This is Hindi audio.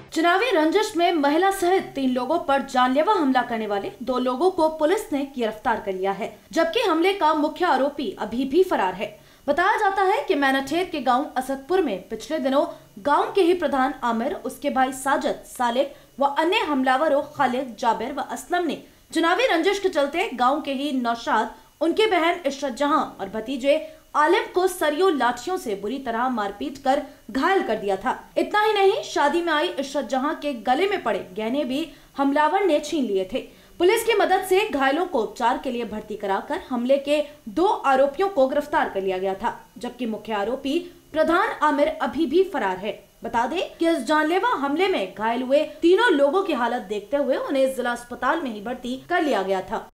चुनावी रंजिश में महिला सहित 3 लोगों पर जानलेवा हमला करने वाले 2 लोगों को पुलिस ने गिरफ्तार कर लिया है, जबकि हमले का मुख्य आरोपी अभी भी फरार है। बताया जाता है कि मैनाठेर के गांव असदपुर में पिछले दिनों गांव के ही प्रधान आमिर, उसके भाई साजिद, सालेक व अन्य हमलावरों खालिद, जाबिर व असलम ने चुनावी रंजिश के चलते गांव के ही नौशाद, उनकी बहन इशरत जहां और भतीजे आलिम को सरियों लाठियों से बुरी तरह मारपीट कर घायल कर दिया था। इतना ही नहीं, शादी में आई इशरत जहां के गले में पड़े गहने भी हमलावर ने छीन लिए थे। पुलिस की मदद से घायलों को उपचार के लिए भर्ती कराकर हमले के 2 आरोपियों को गिरफ्तार कर लिया गया था, जबकि मुख्य आरोपी प्रधान आमिर अभी भी फरार है। बता दें कि इस जानलेवा हमले में घायल हुए तीनों लोगों की हालत देखते हुए उन्हें जिला अस्पताल में ही भर्ती कर लिया गया था।